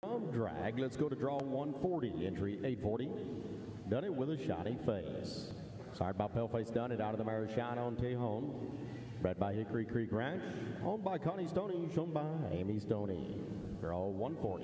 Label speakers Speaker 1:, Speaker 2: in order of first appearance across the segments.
Speaker 1: Drag. Let's go to draw 140, entry 840. Done it with a shiny face. Sired by Paleface Done It out of the mare Shine on Tejon. Bred by Hickory Creek Ranch. Owned by Connie Stoney, shown by Amy Stoney. Draw 140.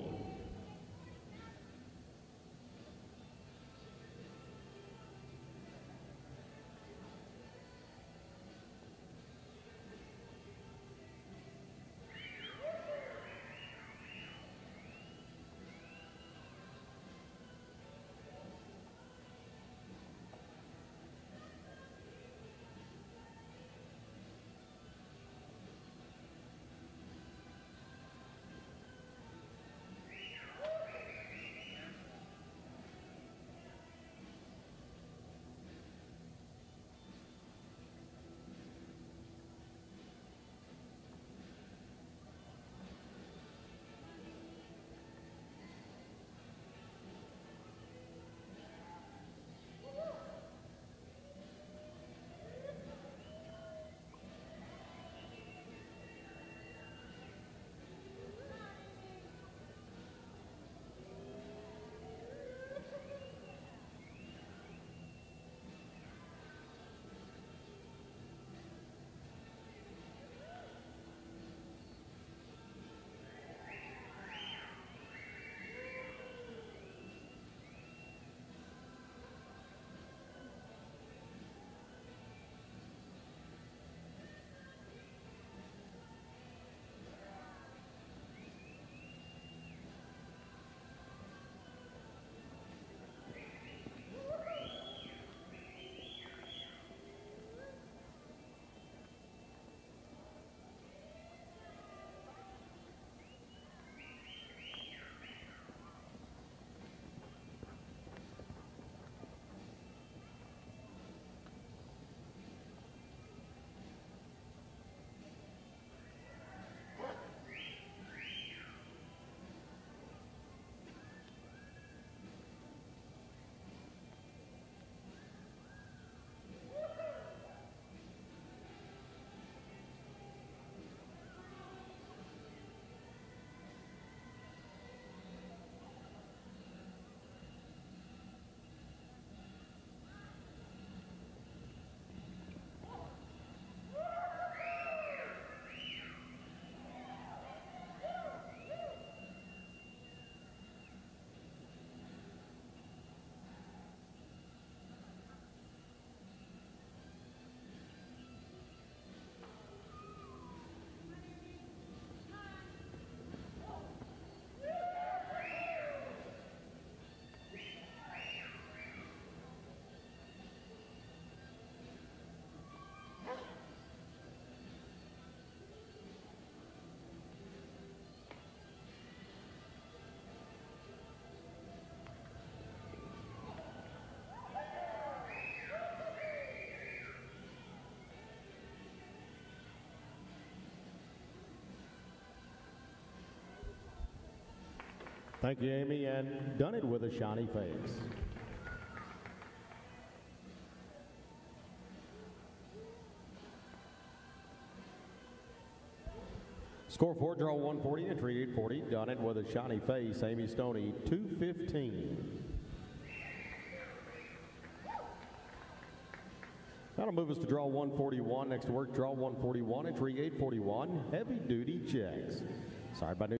Speaker 1: Thank you, Amy, and Done It with a Shiny Face. Score 4, draw 140, entry 840. Done It with a Shiny Face, Amy Stoney, 215. That'll move us to draw 141. Next to work, draw 141, entry 841. Heavy Duty Checks. Sired by